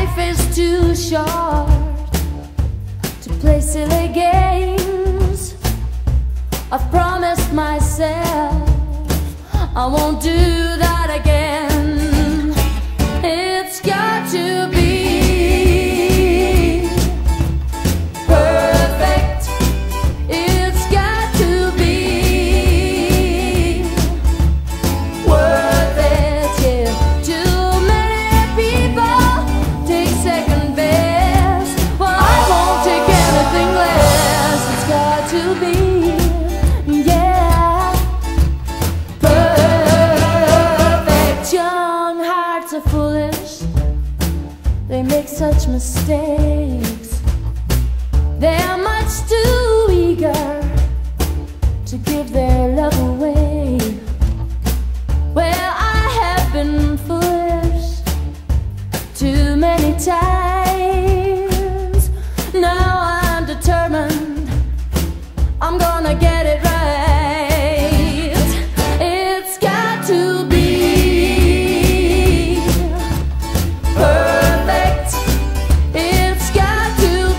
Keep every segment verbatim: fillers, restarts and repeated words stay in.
life is too short to play silly games. I've promised myself I won't do that again. It's got to be perfect. It's got to be worth it. Yeah. Too many people take second best. Well, I won't take anything less. It's got to be, yeah, perfect. Young hearts are foolish. They make such mistakes. They're much too eager to give their love away. Well, I have been foolish too many times. Now I'm determined I'm gonna get it right. It's got to be perfect. It's got to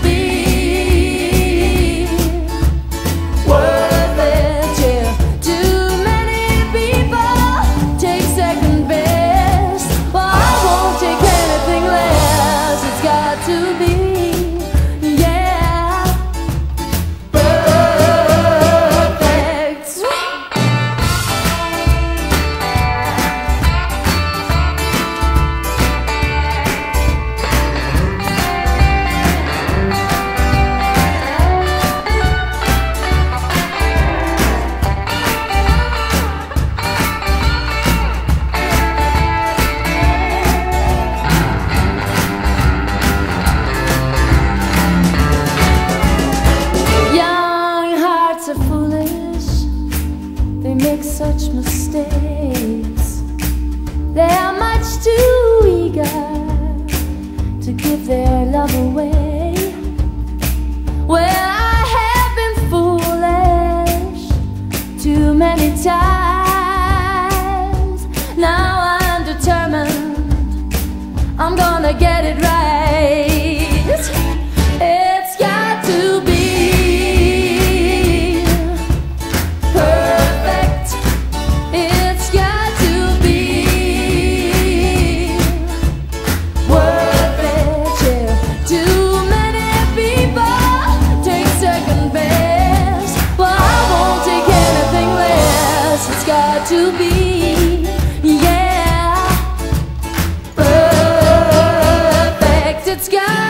be worth it. Yeah. Too many people take second best. Well, I won't take anything less. It's got to be, yeah, perfect. Young hearts are foolish. They make such mistakes. They are much too eager to give their love away. Well, I have been foolish too many times. Now I'm determined I'm gonna get it right. It's got to be perfect. It's got to be worth it. Yeah. Too many people take second best. Well, I won't take anything less. It's got to be, yeah, perfect. It's got